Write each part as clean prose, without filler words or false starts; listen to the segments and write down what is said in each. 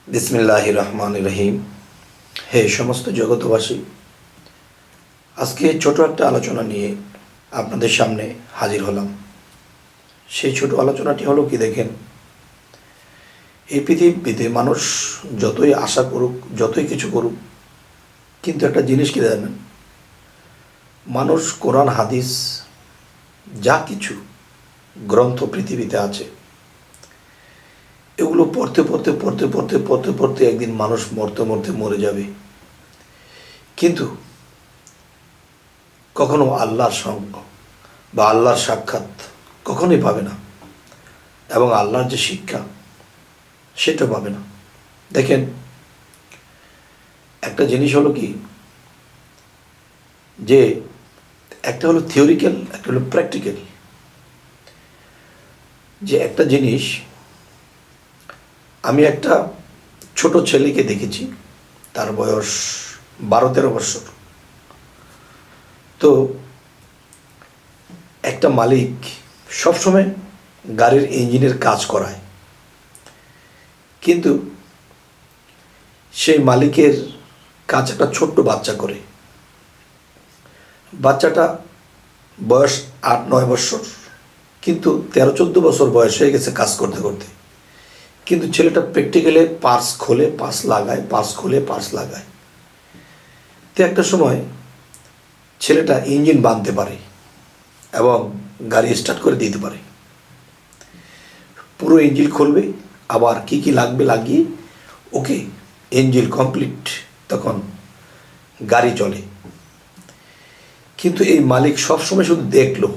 বিসমিল্লাহির রহমানির রহিম। হে সমস্ত জগতবাসী, আজকে ছোট একটা আলোচনা নিয়ে আপনাদের সামনে হাজির হলাম। সেই ছোট আলোচনাটি হলো কি, দেখেন, এই পৃথিবীতে মানুষ যতই আশা করুক, যতই কিছু করুক, কিন্তু একটা জিনিস কি জানেন, মানুষ কোরআন হাদিস যা কিছু গ্রন্থ পৃথিবীতে আছে, এগুলো পড়তে পড়তে পড়তে পড়তে পড়তে পড়তে একদিন মানুষ মরতে মরতে মরে যাবে, কিন্তু কখনো আল্লাহর সঙ্গ বা আল্লাহর সাক্ষাৎ কখনোই পাবে না, এবং আল্লাহর যে শিক্ষা সেটা পাবে না। দেখেন, একটা জিনিস হলো কি, যে একটা হলো থিওরিক্যাল, একটা হলো প্র্যাকটিক্যাল। যে একটা জিনিস, আমি একটা ছোট ছেলেকে দেখেছি, তার বয়স 12-13 বছর। তো একটা মালিক সবসময় গাড়ির ইঞ্জিনের কাজ করায়, কিন্তু সেই মালিকের কাজ একটা ছোট্ট বাচ্চা করে। বাচ্চাটা বয়স 8-9 বছর, কিন্তু 13-14 বছর বয়স হয়ে গেছে কাজ করতে করতে। কিন্তু ছেলেটা প্র্যাকটিক্যালে পার্টস খোলে, পার্টস লাগায়, পার্টস খোলে, পার্টস লাগায়। তো একটা সময় ছেলেটা ইঞ্জিন বাঁধতে পারে এবং গাড়ি স্টার্ট করে দিতে পারে। পুরো ইঞ্জিন খুলবে, আবার কি কি লাগবে লাগিয়ে ওকে ইঞ্জিন কমপ্লিট, তখন গাড়ি চলে। কিন্তু এই মালিক সবসময় শুধু দেখলো,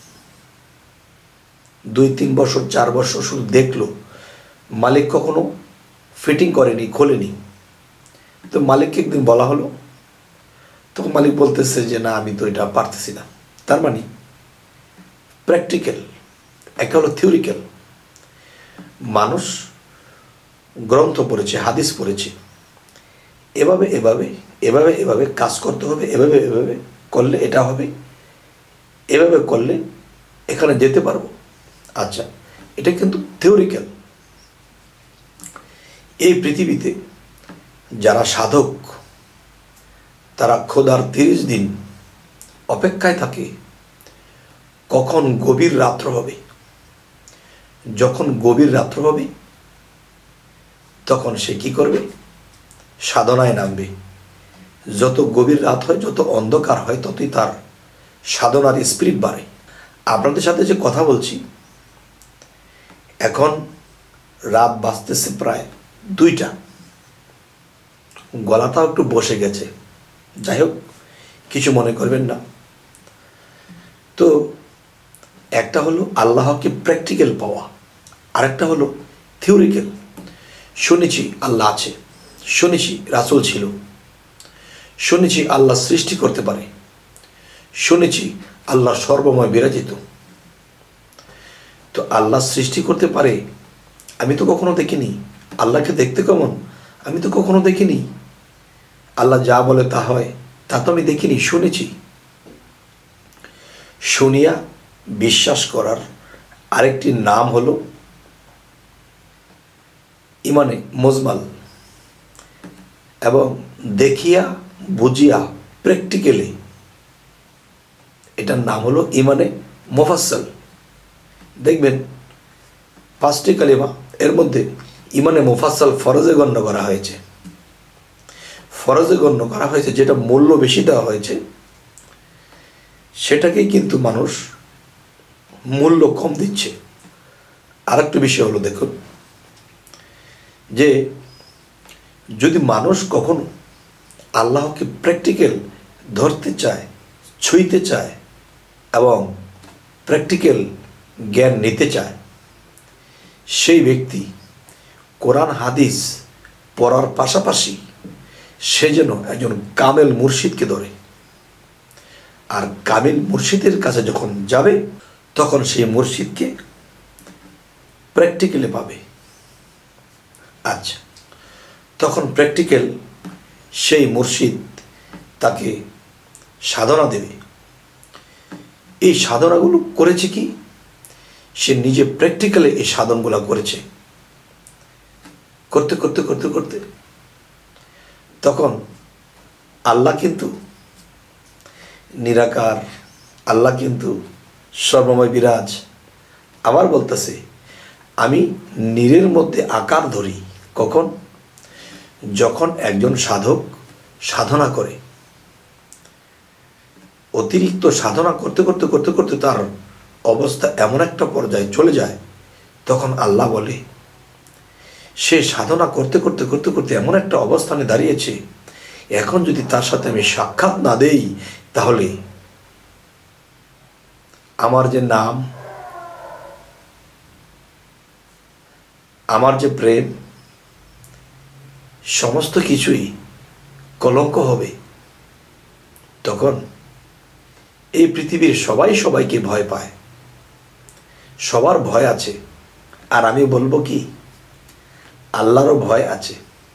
2-3 বছর 4 বছর শুধু দেখলো, মালিক কখনো ফিটিং করেনি, খোলেনি। তো মালিককে একদিন বলা হলো, তখন মালিক বলতেছে যে না, আমি তো এটা পারতেছি না। তার মানে প্র্যাকটিক্যাল, একটা হলো থিওরিক্যাল। মানুষ গ্রন্থ পড়েছে, হাদিস পড়েছে, এভাবে এভাবে এভাবে এভাবে কাজ করতে হবে, এভাবে এভাবে করলে এটা হবে, এভাবে করলে এখানে যেতে পারবো। আচ্ছা, এটা কিন্তু থিওরিক্যাল। এই পৃথিবীতে যারা সাধক, তারা খোদার 30 দিন অপেক্ষায় থাকে কখন গভীর রাত্র হবে। যখন গভীর রাত্র হবে, তখন সে কি করবে? সাধনায় নামবে। যত গভীর রাত হয়, যত অন্ধকার হয়, ততই তার সাধনার স্পিরিট বাড়ে। আপনাদের সাথে যে কথা বলছি, এখন রাত বাজতেছে প্রায় 2টা। গলাটাও একটু বসে গেছে, যাই হোক, কিছু মনে করবেন না। তো একটা হলো আল্লাহকে প্র্যাকটিক্যাল পাওয়া, আরেকটা হলো থিওরিক্যাল। শুনেছি আল্লাহ আছে, শুনেছি রাসূল ছিল, শুনেছি আল্লাহ সৃষ্টি করতে পারে, শুনেছি আল্লাহ সর্বময় বিরাজিত। তো আল্লাহ সৃষ্টি করতে পারে, আমি তো কখনো দেখিনি। আল্লাহকে দেখতে কেমন, আমি তো কখনো দেখিনি। আল্লাহ যা বলে তা হয়, তা তো আমি দেখিনি, শুনেছি। শুনিয়া বিশ্বাস করার আরেকটি নাম হলো ইমানে মুজমাল, এবং দেখিয়া বুঝিয়া প্র্যাকটিক্যালি এটার নাম হলো ইমানে মুফাসসাল। দেখবেন 5টি কালিমা, এর মধ্যে ইমানে মুফাসসাল ফরজে গণ্য করা হয়েছে। ফরজে গণ্য করা হয়েছে, যেটা মূল্য বেশি দেওয়া হয়েছে, সেটাকেই কিন্তু মানুষ মূল্য কম দিচ্ছে। আর একটা বিষয় হলো, দেখুন, যে যদি মানুষ কখনো আল্লাহকে প্র্যাকটিক্যাল ধরতে চায়, ছুঁইতে চায়, এবং প্র্যাকটিক্যাল জ্ঞান নিতে চায়, সেই ব্যক্তি কোরআন হাদিস পড়ার পাশাপাশি সে যেন একজন কামেল মুর্শিদকে ধরে। আর কামেল মুর্শিদের কাছে যখন যাবে, তখন সেই মুর্শিদকে প্র্যাকটিক্যালে পাবে। আচ্ছা, তখন প্র্যাকটিক্যাল সেই মুর্শিদ তাকে সাধনা দেবে। এই সাধনাগুলো করেছে কি, সে নিজে প্র্যাকটিক্যালে এই সাধনগুলো করেছে। করতে করতে করতে করতে তখন আল্লাহ কিন্তু নিরাকার, আল্লাহ কিন্তু সর্বময় বিরাজ। আবার বলতেছে আমি নীরের মধ্যে আকার ধরি। কখন? যখন একজন সাধক সাধনা করে, অতিরিক্ত সাধনা করতে করতে করতে করতে তার অবস্থা এমন একটা পর্যায়ে চলে যায়, তখন আল্লাহ বলে সে সাধনা করতে করতে করতে করতে এমন একটা অবস্থানে দাঁড়িয়েছে, এখন যদি তার সাথে আমি সাক্ষাৎ না দেই তাহলে আমার যে নাম, আমার যে প্রেম, সমস্ত কিছুই কলঙ্ক হবে। তখন এই পৃথিবীর সবাই সবাইকে ভয় পায়, সবার ভয় আছে। আর আমি বলবো কি, আল্লাহরও ভয় আছে।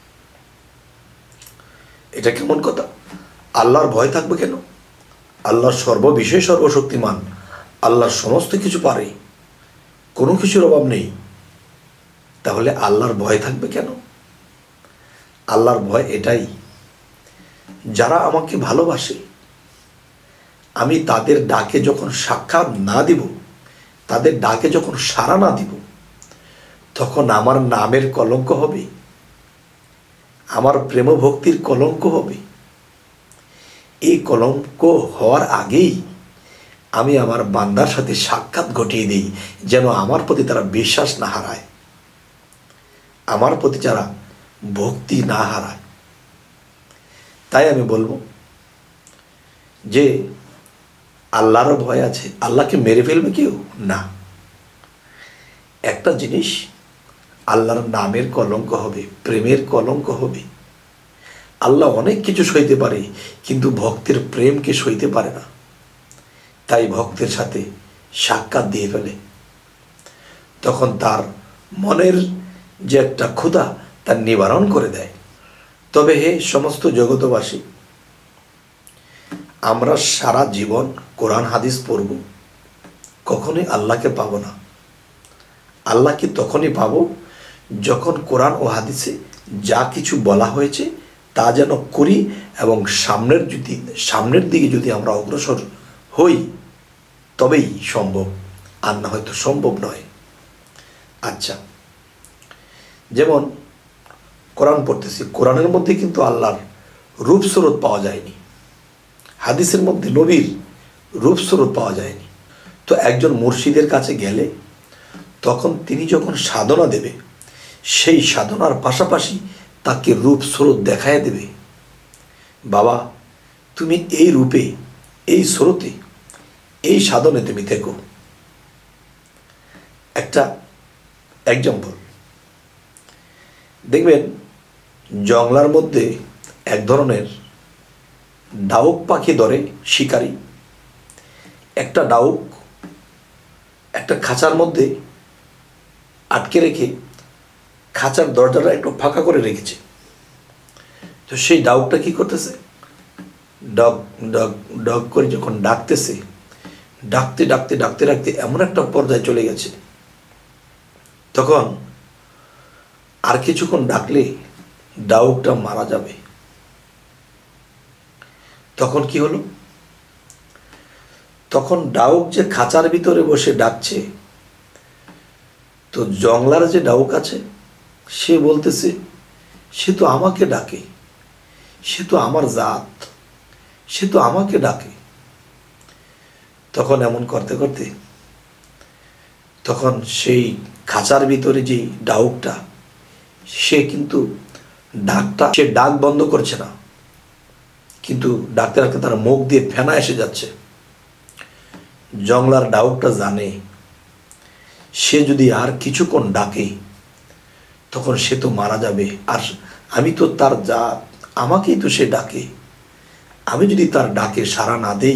এটা কেমন কথা? আল্লাহর ভয় থাকবে কেন? আল্লাহ সর্ববিষয়ে সর্বশক্তিমান, আল্লাহ সমস্ত কিছু পারে, কোনো কিছুর অভাব নেই। তাহলে আল্লাহর ভয় থাকবে কেন? আল্লাহর ভয় এটাই, যারা আমাকে ভালোবাসে আমি তাদের ডাকে যখন সাক্ষাৎ না দিব, তাদের ডাকে যখন সাড়া না দিব, তখন আমার নামের কলঙ্ক হবে, আমার প্রেম ভক্তির কলঙ্ক হবে। এই কলঙ্ক হওয়ার আগেই আমি আমার বান্দার সাথে সাক্ষাৎ ঘটিয়ে দিই, যেন আমার প্রতি তারা বিশ্বাস না হারায়, আমার প্রতি যারা ভক্তি না হারায়। তাই আমি বলবো যে আল্লাহরও ভয় আছে। আল্লাহকে মেরে ফেলবে কেউ না। একটা জিনিস, আল্লাহর নামের কলঙ্ক হবে, প্রেমের কলঙ্ক হবে। আল্লাহ অনেক কিছু সইতে পারে, কিন্তু ভক্তের প্রেমকে সইতে পারে না। তাই ভক্তের সাথে সাক্ষাৎ দিয়ে ফেলে। তখন তার মনের যে একটা ক্ষুধা, তার নিবারণ করে দেয়। তবে হে সমস্ত জগতবাসী, আমরা সারা জীবন কোরআন হাদিস পড়ব, কখনোই আল্লাহকে পাবো না। আল্লাহকে তখনই পাবো যখন কোরআন ও হাদিসে যা কিছু বলা হয়েছে তা যেন করি, এবং সামনের দিকে যদি আমরা অগ্রসর হই তবেই সম্ভব, আর না হয়তো সম্ভব নয়। আচ্ছা, যেমন কোরআন পড়তেছি, কোরআনের মধ্যে কিন্তু আল্লাহর রূপস্বরূপ পাওয়া যায়নি, হাদিসের মধ্যে নবীর রূপস্বরূপ পাওয়া যায়নি। তো একজন মুর্শিদের কাছে গেলে তখন তিনি যখন সাধনা দেবে, সেই সাধনার পাশাপাশি তাকে রূপস্বরূপ দেখায় দেবে। বাবা, তুমি এই রূপে, এই স্রোতে, এই সাধনে তুমি থেকো। একটা এক্সাম্পল দেখবেন, জংলার মধ্যে এক ধরনের ডাউক পাখি ধরে শিকারী। একটা ডাউক একটা খাঁচার মধ্যে আটকে রেখে খাঁচার দরজাটা একটু ফাঁকা করে রেখেছে। তো সেই ডাউকটা কি করতেছে, ডগ ডগ ডগ করে যখন ডাকতেছে, ডাকতে ডাকতে ডাকতে ডাকতে এমন একটা পর্যায়ে চলে গেছে, তখন আর কিছুক্ষণ ডাকলে ডাউকটা মারা যাবে। তখন কি হলো, তখন ডাউক যে খাঁচার ভিতরে বসে ডাকছে, তো জংলার যে ডাউক আছে সে বলতেছে সে তো আমাকে ডাকে, সে তো আমার জাত, সে তো আমাকে ডাকে। তখন এমন করতে করতে তখন সেই খাঁচার ভিতরে যে ডাউকটা, সে কিন্তু সে ডাক বন্ধ করছে না, কিন্তু ডাকতে ডাকতে তার মুখ দিয়ে ফেনা এসে যাচ্ছে। জংলার ডাউকটা জানে সে যদি আর কিছুক্ষণ ডাকে তখন সে তো মারা যাবে, আর আমি তো তার জাত, আমাকেই তো সে ডাকে। আমি যদি তার ডাকে সাড়া না দেই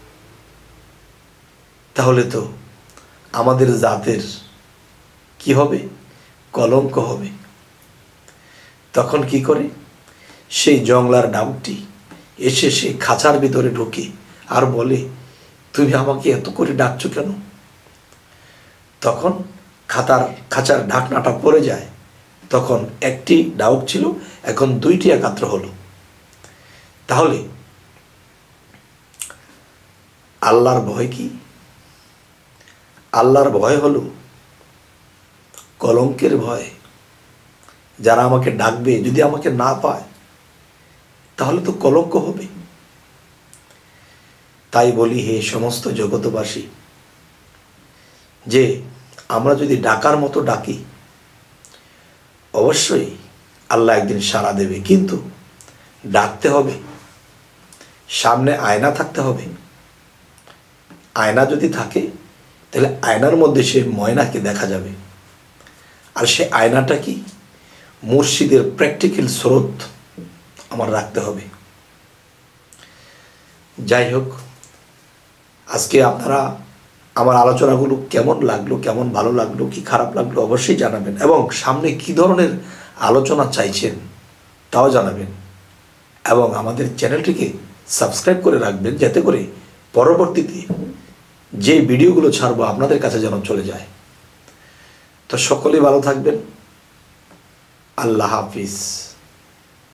তাহলে তো আমাদের জাতের কি হবে, কলঙ্ক হবে। তখন কি করে, সেই জংলার ডাউকটি এসে সে খাঁচার ভিতরে ঢুকে আর বলে তুমি আমাকে এত করে ডাকছো কেন? তখন খাঁচার ঢাকনাটা পড়ে যায়, তখন একটি ডাউট ছিল, এখন দুইটি একাত্র হলো। তাহলে আল্লাহর ভয় কি? আল্লাহর ভয় হলো কলঙ্কের ভয়। যারা আমাকে ডাকবে যদি আমাকে না পায় তাহলে তো কলঙ্ক হবে। তাই বলি, হে সমস্ত জগতবাসী, যে আমরা যদি ডাকার মতো ডাকি অবশ্যই আল্লাহ একদিন সাড়া দেবে, কিন্তু ডাকতে হবে, সামনে আয়না থাকতে হবে। আয়না যদি থাকে তাহলে আয়নার মধ্যে সে ময়নাকে দেখা যাবে। আর সে আয়নাটা কি? মুর্শিদের প্র্যাকটিক্যাল স্রোত আমার রাখতে হবে। যাই হোক, আজকে আপনারা আমার আলোচনাগুলো কেমন লাগলো, কেমন ভালো লাগলো, কি খারাপ লাগলো অবশ্যই জানাবেন, এবং সামনে কি ধরনের আলোচনা চাইছেন তাও জানাবেন, এবং আমাদের চ্যানেলটিকে সাবস্ক্রাইব করে রাখবেন, যাতে করে পরবর্তীতে যে ভিডিওগুলো ছাড়বো আপনাদের কাছে যেন চলে যায়। তো সকলেই ভালো থাকবেন। আল্লাহ হাফিজ।